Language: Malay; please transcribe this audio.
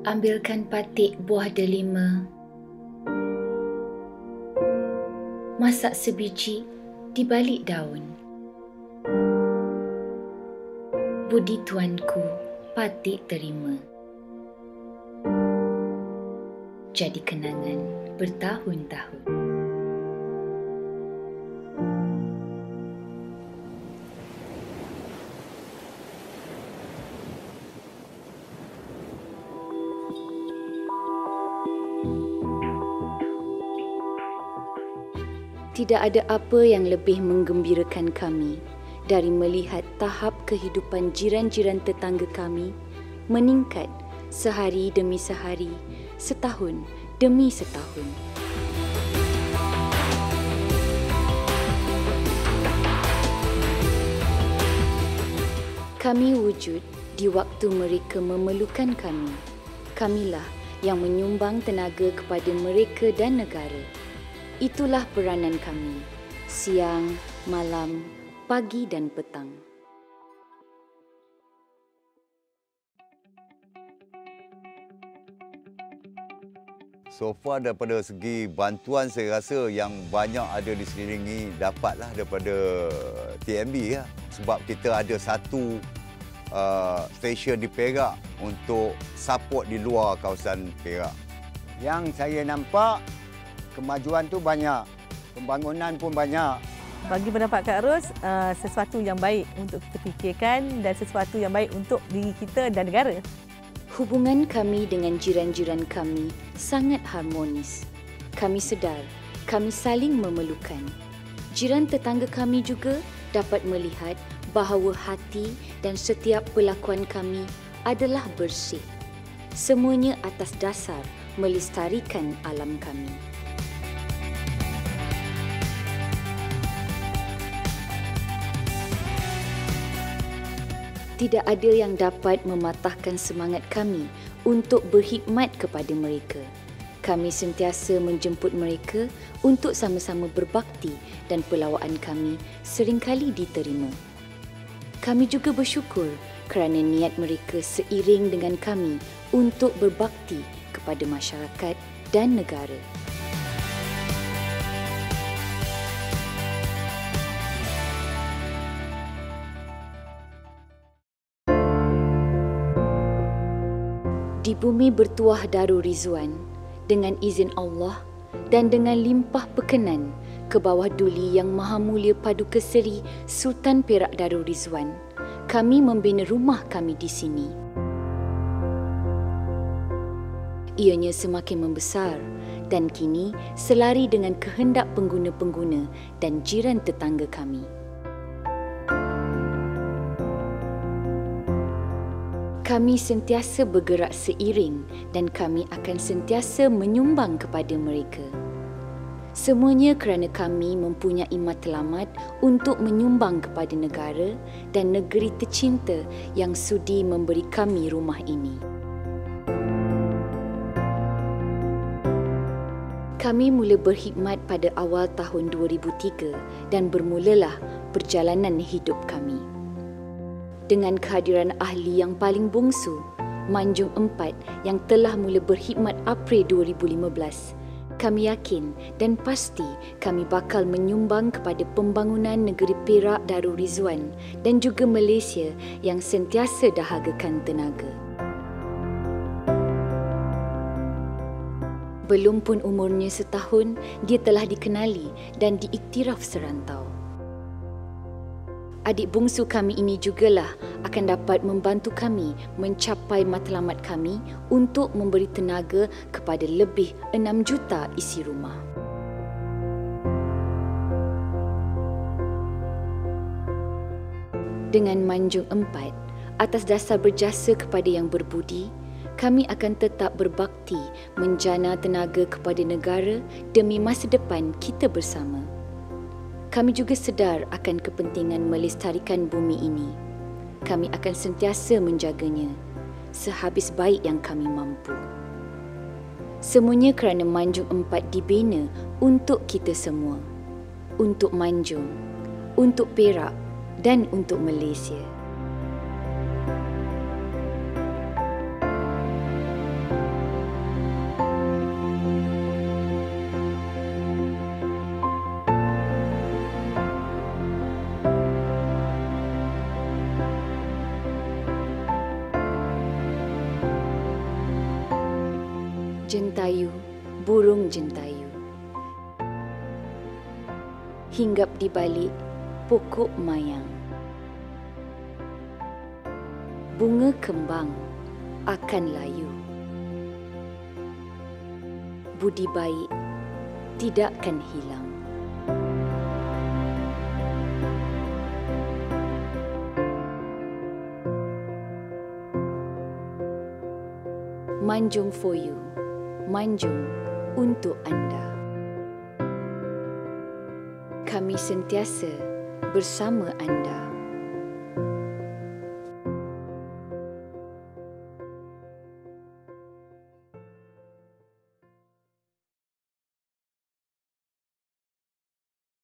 Ambilkan patik buah delima. Masak sebiji di balik daun. Budi tuanku, patik terima. Jadi kenangan bertahun-tahun. Tidak ada apa yang lebih menggembirakan kami dari melihat tahap kehidupan jiran-jiran tetangga kami meningkat sehari demi sehari, setahun demi setahun. Kami wujud di waktu mereka memerlukan kami. Kamilah yang menyumbang tenaga kepada mereka dan negara. Itulah peranan kami, siang, malam, pagi dan petang. So far daripada segi bantuan saya rasa yang banyak ada di sekeliling ni dapatlah daripada TMB ya. Sebab kita ada satu stesen di Perak untuk support di luar kawasan Perak. Yang saya nampak kemajuan tu banyak, pembangunan pun banyak. Bagi pendapat Kak Ros, sesuatu yang baik untuk kita fikirkan dan sesuatu yang baik untuk diri kita dan negara. Hubungan kami dengan jiran-jiran kami sangat harmonis. Kami sedar, kami saling memerlukan. Jiran tetangga kami juga dapat melihat bahawa hati dan setiap perlakuan kami adalah bersih. Semuanya atas dasar melestarikan alam kami. Tidak ada yang dapat mematahkan semangat kami untuk berkhidmat kepada mereka. Kami sentiasa menjemput mereka untuk sama-sama berbakti dan pelawaan kami seringkali diterima. Kami juga bersyukur kerana niat mereka seiring dengan kami untuk berbakti kepada masyarakat dan negara. Di bumi bertuah Darul Rizwan dengan izin Allah dan dengan limpah perkenan ke bawah duli Yang Maha Mulia Paduka Seri Sultan Perak Darul Rizwan, kami membina rumah kami di sini. Ianya semakin membesar dan kini selari dengan kehendak pengguna-pengguna dan jiran tetangga kami. Kami sentiasa bergerak seiring dan kami akan sentiasa menyumbang kepada mereka. Semuanya kerana kami mempunyai matlamat untuk menyumbang kepada negara dan negeri tercinta yang sudi memberi kami rumah ini. Kami mula berkhidmat pada awal tahun 2003 dan bermulalah perjalanan hidup kami. Dengan kehadiran ahli yang paling bongsu, Manjung Empat yang telah mula berkhidmat April 2015, kami yakin dan pasti kami bakal menyumbang kepada pembangunan negeri Perak Darul Rizwan dan juga Malaysia yang sentiasa dahagakan tenaga. Belum pun umurnya setahun, dia telah dikenali dan diiktiraf serantau. Adik bongsu kami ini jugalah akan dapat membantu kami mencapai matlamat kami untuk memberi tenaga kepada lebih 6 juta isi rumah. Dengan Manjung Empat, atas dasar berjasa kepada yang berbudi, kami akan tetap berbakti menjana tenaga kepada negara demi masa depan kita bersama. Kami juga sedar akan kepentingan melestarikan bumi ini. Kami akan sentiasa menjaganya sehabis baik yang kami mampu. Semuanya kerana Manjung Empat dibina untuk kita semua. Untuk Manjung, untuk Perak dan untuk Malaysia. Jentayu, burung jentayu. Hinggap di balik pokok mayang. Bunga kembang akan layu. Budi baik tidakkan hilang. Manjung for you, manjung untuk anda. Kami sentiasa bersama anda.